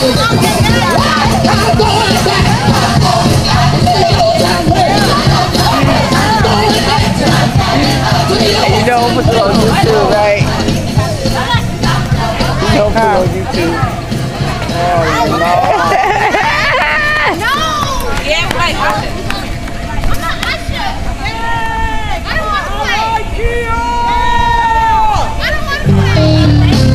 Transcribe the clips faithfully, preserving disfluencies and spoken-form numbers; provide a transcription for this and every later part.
You know I'm put on YouTube, right? You know I'm put on YouTube. Oh, no. No! Yeah, wait, watch it. I'm not Usher. I don't want to play. I don't want to play.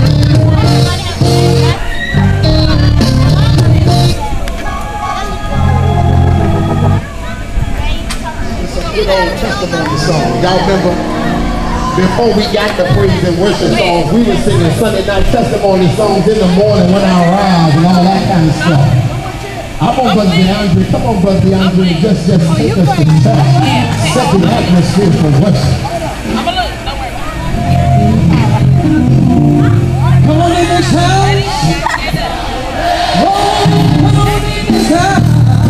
It's a good old testimony song. Y'all remember? Before we got the praise and worship songs, we were singing Sunday night testimony songs in the morning when I rise and all that kind of stuff. I'm on Brother DeAndre. Come on, Brother DeAndre. Just, just take us to church. Set the atmosphere for worship. Come on in this house. Oh, come on in this house.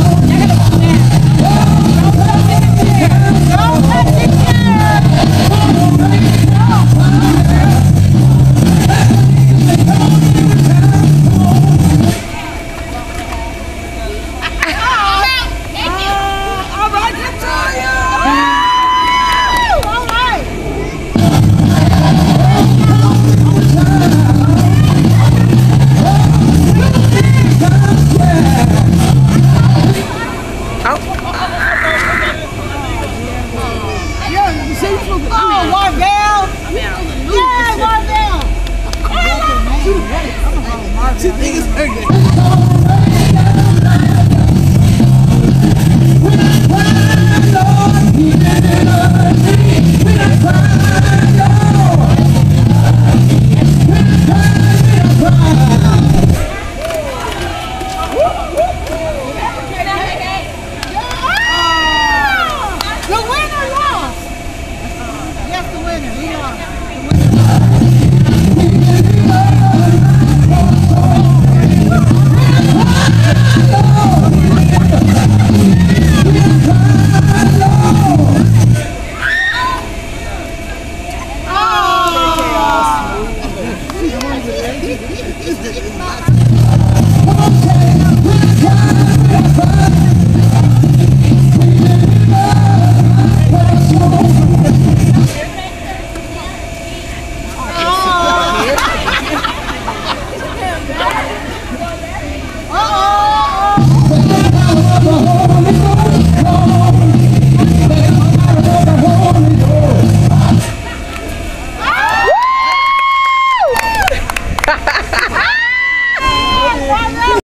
Oh, Marvell! Yeah, Marvell! She think it's pregnant. He's not